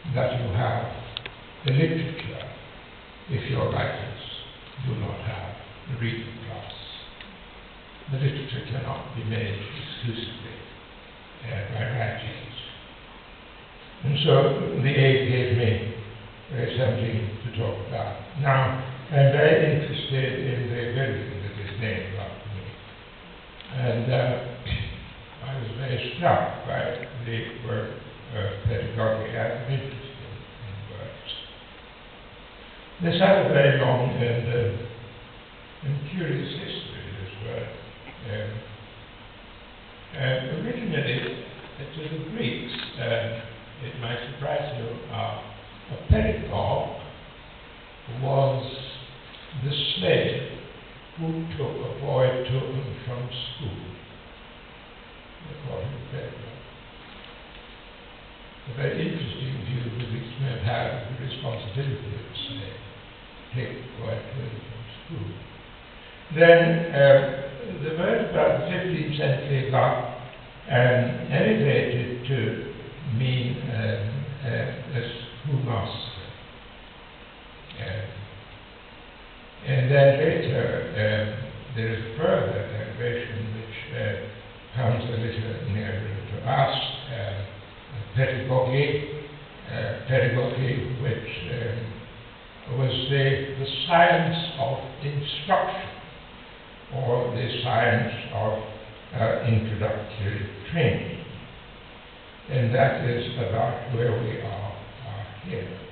that you have the literature if your writers do not have the reading class. The literature cannot be made exclusively by writers. And so the aid gave me something to talk about. Now, I'm very interested in the building that is named after me. And I was very struck by the work of pedagogy. I'm interested in words. This had a very long and curious history, this word. Originally, to the Greeks, it might surprise you, a pedagogue was the slave who took a boy to and from school. They called him a pedagogue. A very interesting view that these men have of the responsibility of the slave. Take the boy to and from school. Then the word about the 15th century got elevated to mean a schoolmaster. And then later there is further elevation which comes a little nearer to us, pedagogy which was the science of instruction, or the science of introductory training. And that is about where we are here.